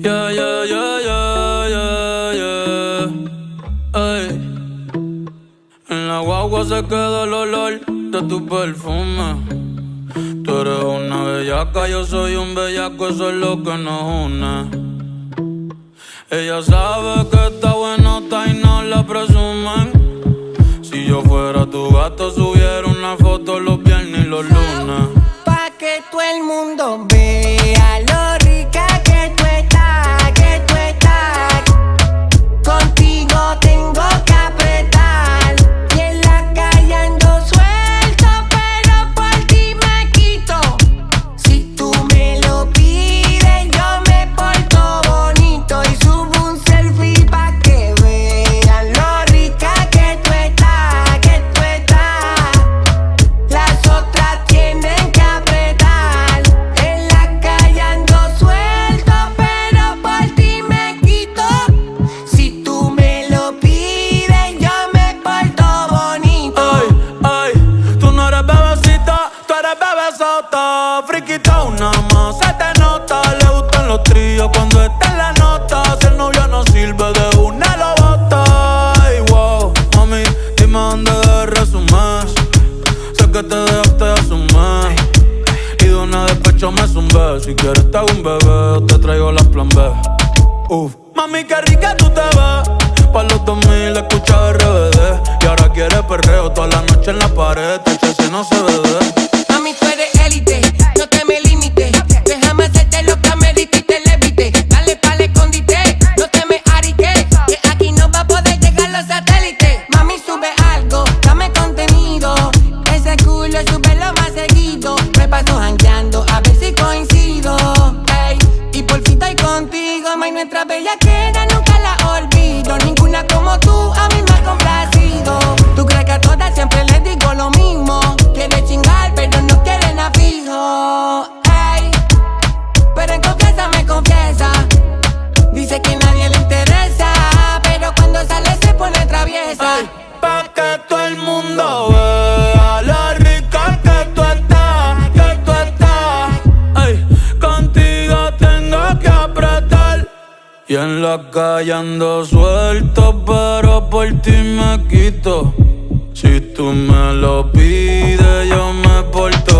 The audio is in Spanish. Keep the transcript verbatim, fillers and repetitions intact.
Yeah, yeah, yeah, yeah, yeah, yeah. Ey. En la guagua se queda el olor de tu perfume. Tú eres una bellaca, yo soy un bellaco, eso es lo que nos une. Ella sabe que está buenota y no la presumen. Si yo fuera tu gato, subiera una foto los viernes y los lunes. Pa' que todo el mundo vea lo rica que tú estás, que tú estás. Contigo tengo que apretar. Y en la calle ando suelto, pero por ti me quito. Si tú me lo pides, yo me porto bonito y subo un selfie pa' que vean lo rica que tú estás, que tú estás. Las otras tienen que apretar. En la calle ando suelto, pero por ti me quito. Si tú me lo pides, yo me porto bonito. Ay, ay, tú no eres bebecita, tú eres bebesota. Friquitona más, se te nota. Le gustan los tríos cuando está en la nota. Si el novio no sirve, de una lo bota. Ay, wow, mami, dime dónde debes resumir. Sé que te dejaste hace un mes y de una despecho me zumbé. Si quieres te hago un bebé o te traigo las plan B. Uf, mami, qué rica tú te ves. Pa' los dos mil escucha R B D. Y ahora quiere perreo toda la noche en la pared. Ese no se ve. Mami, tú eres élite, no te me limites. Déjame hacerte lo que me diste y te levite. Dale pa'l escondite, no te me ariques, que aquí no va a poder llegar los satélites. Mami, sube algo, dame contenido. Ese culo súbelo más seguido. Me paso jangueando a ver si coincido. Ey, y por fin estoy contigo. May, nuestra bellaquera nunca la olvido. Ninguna como tú a mí me ha complacido. Tú crees que a todas siempre les digo lo mismo. Quiere chingar pero no quiere nada fijo. Ey, pero en confianza me confiesa. Dice que nadie le interesa, pero cuando sale se pone traviesa. Ay, pa' que todo el mundo vea lo rica que tú estás, que tú estás. Ay, contigo tengo que apretar. Y en la calle ando suelto, pero por ti me quito. Si tú me lo pides, yo me porto